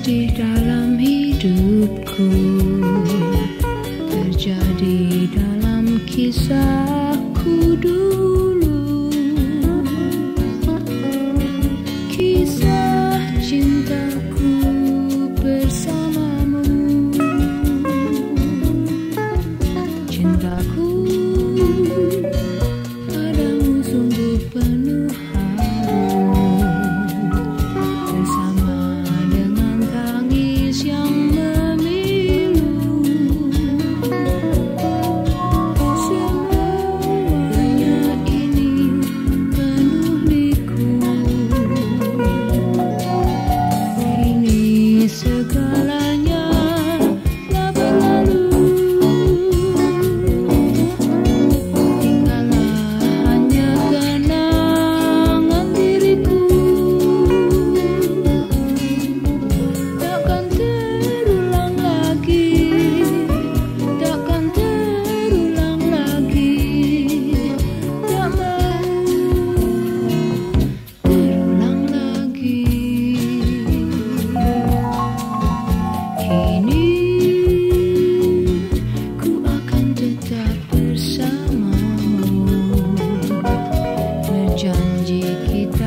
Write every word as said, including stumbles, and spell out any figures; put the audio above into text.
di dalam hidupku, terjadi dalam kisahku dulu. Kisah cintaku bersamamu, cintaku padamu sungguh penuh haru, bersama dengan tangis yang memilu. Semuanya ini penuh liku, kini segalanya telah berlalu. Tinggallah hanya kenangan diriku, takkan terulang lagi, takkan terulang lagi, tak mau terulang lagi. Kini ku akan tetap bersamamu, berjanji kita